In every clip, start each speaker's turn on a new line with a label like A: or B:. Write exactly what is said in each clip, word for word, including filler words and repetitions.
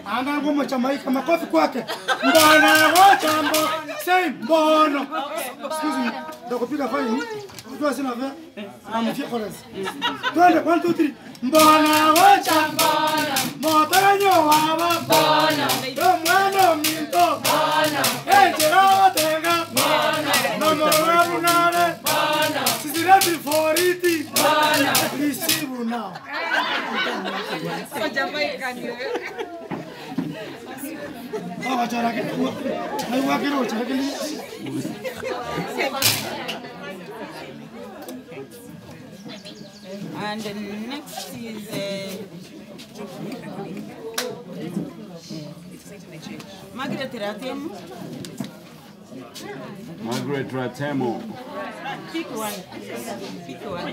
A: Anga ngoma Jamaica makofi kwake. Mbona wachambo say mbono. Excuse me. Ndakupiga fine. Unajua sina vya. Amefia chorus. Twende one two three. Mbona wachambo. Motoranyo waba. Mbona. Mwana minto. Mbona. Ejera tenga. Mbona. Namora bunare. Mbona. Sisi ready for it. Mbona. Receive now. Jamaica. Oh, cara que I work it out, cara que
B: And the next is uh, Margaret Ratemo.
C: Margaret Ratemo.
B: Pick one. Pick one.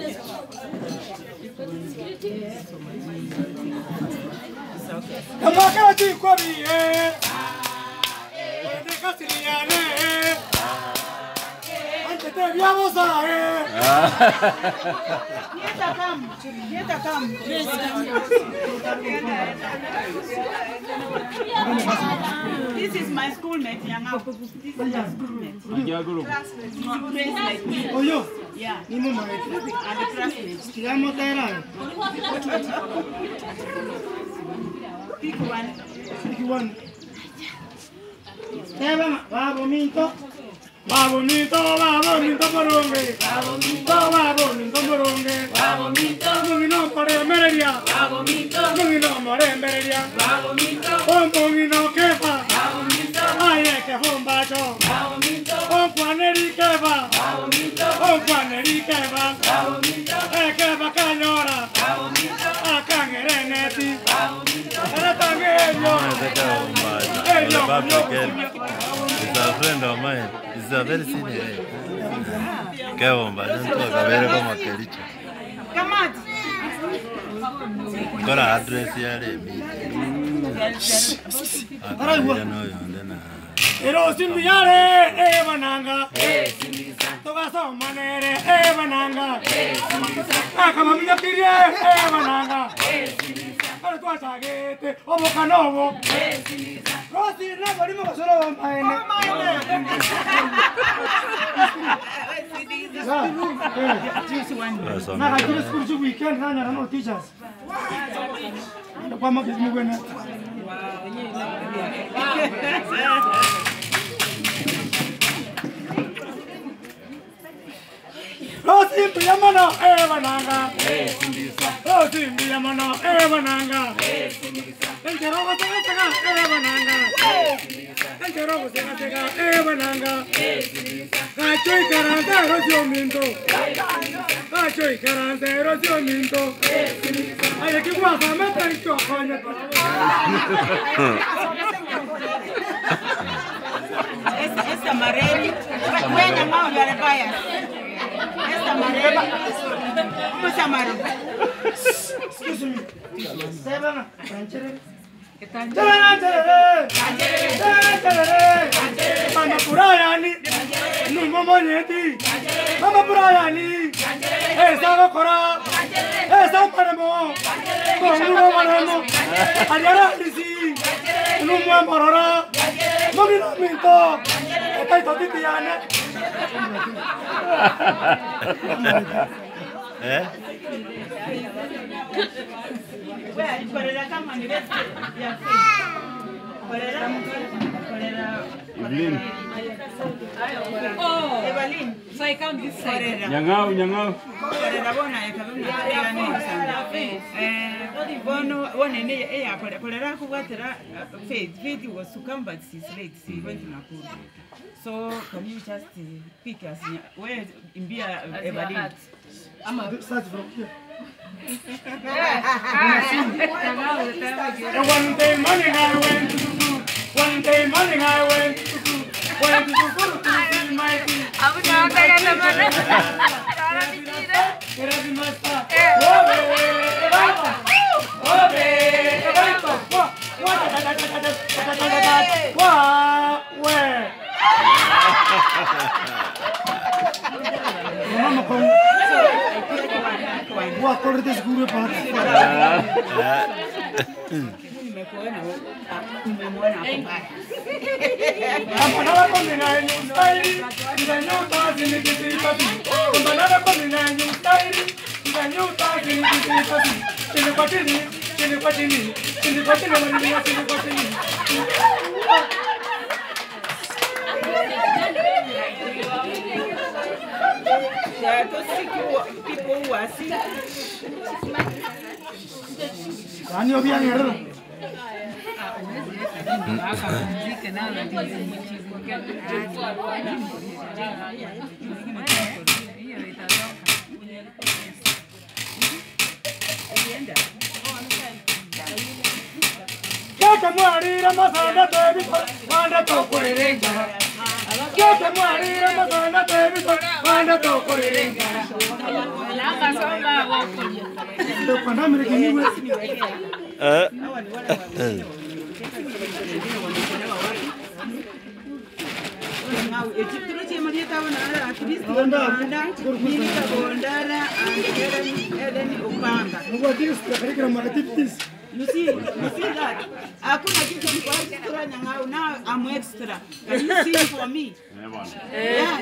B: It's okay.
A: Kamakati kwa biye. Dekasiliane. Ante te viamos a eh.
B: Yeta come. Yeta come. This is my schoolmate, Yanga. This is my schoolmate. Grace like me.
A: Oh yo.
B: Yeah.
A: Ni mama.
B: And the classmates.
A: Kiramo tayari.
B: Pick one.
A: Pick one. Eba babo minto. Babo minto, babo minto moronge. Babo minto, babo minto moronge. Babo minto, mungino pare mereria. Babo minto, mungino pare mereria. Babo minto, on mungino kefa. Babo minto, aye ke hombacho. Babo minto, on kwaneri kefa. Babo minto, on kwaneri kefa. Babo minto, e kefa kanyora. Babo minto, akangere neti. Babo minto, era tangeño.
D: It's a friend of mine. It's a very senior. Kevomba, don't talk about como Kelicho.
B: Kamati.
D: Got an address here. I don't know you.
A: Ero simbiare e bananga e simisa toga so manere e bananga e simisa akama minya kirie e bananga e simisa para tua chagete o bocanovo e simisa rosi na bari mo solo maene na ka kire school ju weekend na na no teachers kwa makis mu buena Rosi mbiyamano e bananga e simisa Rosi mbiyamano e bananga e simisa Entero sega sega e bananga e simisa Entero sega sega e bananga e simisa Cacho y carante rosi ominto Cacho y carante rosi ominto e simisa Ay aquí guapa me tengo coño
B: Esta esta mareni. Buena mao ya le vaya. Esta mareba. ¿Cómo se llama?
A: Excuse me. Sebana, canchere.
B: ¿Qué tal?
A: Canchere. Canchere. Mama purayani. Nu mama neti. Mama purayani. Esa gokora. Esa paremo. Kongu paremo. Ariara lisi. Nu mama morora. Mami no minto. Estoy toditi yana.
D: Eh?
C: Evelyn.
B: Oh, Evelyn.
E: So I come this side.
C: Nyangao, nyangao.
B: Korera bona ekabona ya neza. Eh, bono one ne eya korera kubwatera Faith. Faith was to come but she's late. She went to Nakuru. So can you just uh, pick us where in Bia Evelyn?
A: I'm a start from here. One day morning I went to school. One day morning I went to school. Went to school to see my teeth.
E: I'm not going to go.
A: What for this guru part?
B: nimekuona umemwona hapo pale.
A: Kampanala kwa mina enyu staili, ndanyuta zini kisipati. Kampanala kwa mina enyu staili, ndanyuta zini kisipati. Chini kwa chini, chini kwa chini, chini kwa chini, wanilia chini kwa chini.
B: There are those people who are sick.
A: Kani obia ngero. Kaka mwarira masanda tebi, manda tokurenga. Kaka mwarira masanda tebi, manda tokurenga. Ndo pana mrekeni wewe.
D: Eh.
B: You see, you see that? Hakuna kitu ni kwa extra nyang'au. Now I'm extra. Can you sing for me? Yeah.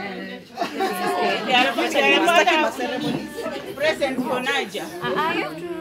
B: Present for Niger.